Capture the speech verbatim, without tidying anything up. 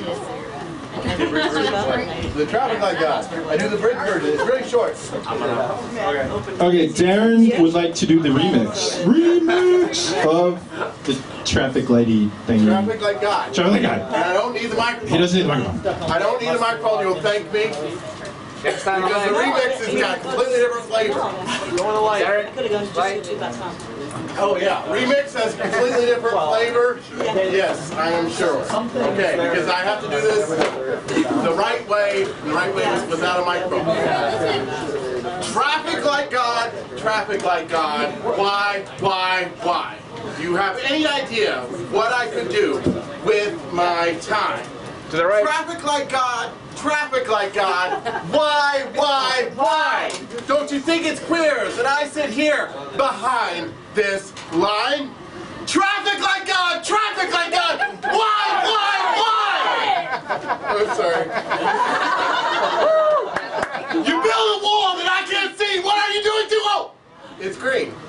The traffic light God. I do the bridge version. It's really short. Okay. Okay, Darren would like to do the remix. Remix of the traffic lighty thing. Traffic light God. Traffic light God. And I don't need the microphone. He doesn't need the microphone. I don't need the microphone. You'll thank me. Because the remix has got a completely different flavor. Darren, could have gone to just YouTube dot com. Oh yeah, remix has a completely different flavor. Yes, I am sure. Okay, because I have to do this the right way. The right way is without a microphone. Traffic like God, traffic like God. Why, why, why? Do you have any idea what I could do with my time? To the right. Traffic like God, traffic like God. Why, why, why? Don't you think it's clear that I sit here behind this line? Traffic like God, traffic like God. Why, why, why? I'm sorry. You build a wall that I can't see. What are you doing to? Oh, it's green.